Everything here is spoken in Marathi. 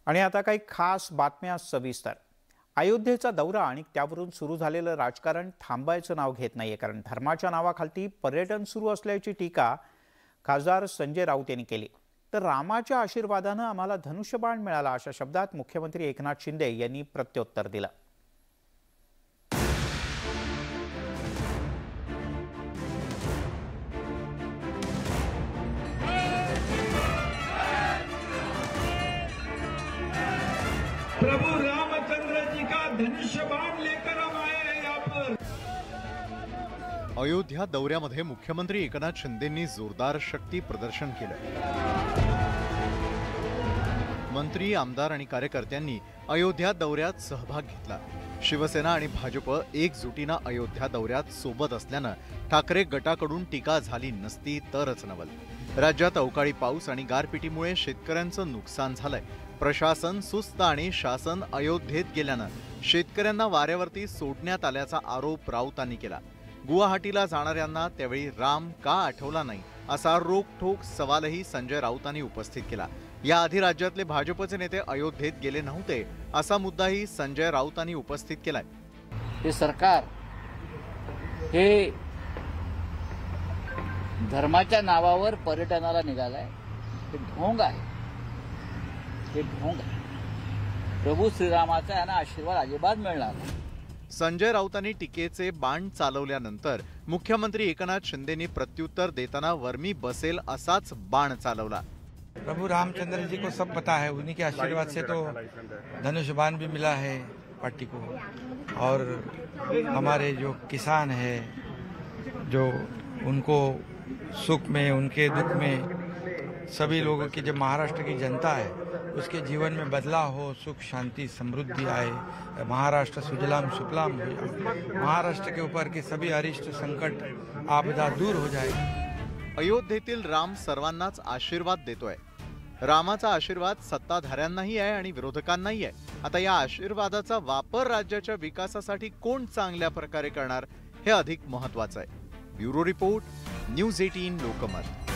आणि आता काही खास बातम्या सविस्तर। अयोध्येचा दौरा आणि त्यावरून सुरू झालेलं राजकारण थांबायचं नाव घेत नाहीये, कारण धर्माच्या नावाखाली पर्यटन सुरू असल्याची टीका खासदार संजय राऊत यांनी केली। तर रामाच्या आशीर्वादानं आम्हाला धनुष्यबाण मिळाला अशा शब्दात मुख्यमंत्री एकनाथ शिंदे यांनी प्रत्युत्तर दिलं। प्रभु रामचंद्र जी का धनुष्यबाण लेकर हम आए हैं यहाँ पर। अयोध्या दौऱ्यामध्ये मुख्यमंत्री एकनाथ शिंदेंनी जोरदार शक्ती प्रदर्शन केलं। मंत्री, आमदार आणि कार्यकर्त्यांनी अयोध्या दौऱ्यात सहभाग घेतला। शिवसेना आणि भाजप एकजुटीनं अयोध्या दौऱ्यात सोबत असल्यानं ठाकरे गटाकडून टीका झाली नसती तरच नवल। राज्यात अवकाळी पाऊस आणि गारपिटीमुळे शेतकऱ्यांचं नुकसान झालंय। प्रशासन सुस्त आणि शासन अयोध्येत गेल्यानं शेतकऱ्यांना वाऱ्यावरती सोडण्यात आल्याचा आरोप राऊतांनी केला। गुवाहाटीला जाणाऱ्यांना त्यावेळी राम का आठवला नाही असा रोखठोक सवालही संजय राऊतांनी उपस्थित केला। याआधी राज्यातले भाजपचे नेते अयोध्येत गेले नव्हते असा मुद्दाही संजय राऊतांनी उपस्थित केलाय। हे सरकार हे धर्माच्या नावावर पर्यटनाला निघालाय, हे ढोंग आहे, हे ढोंग आहे। प्रभू श्रीरामाचा यांना आशीर्वाद अजिबात मिळणार नाही। संजय राऊतांनी टीकेचे बाण चालवल्यानंतर मुख्यमंत्री एकनाथ शिंदेंनी प्रत्युत्तर देताना वर्मी बसेल असाच बाण चालवला। प्रभु रामचंद्र जी को सब पता है, उन्हीं के आशीर्वाद से तो धनुष्यबाण भी मिला है पार्टी को। और हमारे जो किसान है, जो उनको सुख में उनके दुख में सभी लोगों की जो महाराष्ट्र की जनता है उसके जीवन में बदलाव हो, सुख शांति समृद्धि आए, महाराष्ट्र सुजलाम सुफलाम हो जाए, महाराष्ट्र के ऊपर के सभी अरिष्ट संकट आपदा दूर हो जाए। अयोध्येतील राम सर्वांनाच आशीर्वाद देतोय। रामाचा आशीर्वाद सत्ताधाऱ्यांनाही आहे आणि विरोधकांनाही आहे। आता या आशीर्वादाचा वापर राज्याच्या विकासासाठी कोण चांगल्या प्रकारे करणार हे अधिक महत्त्वाचं आहे। Bureau report, news 18 Lokmat.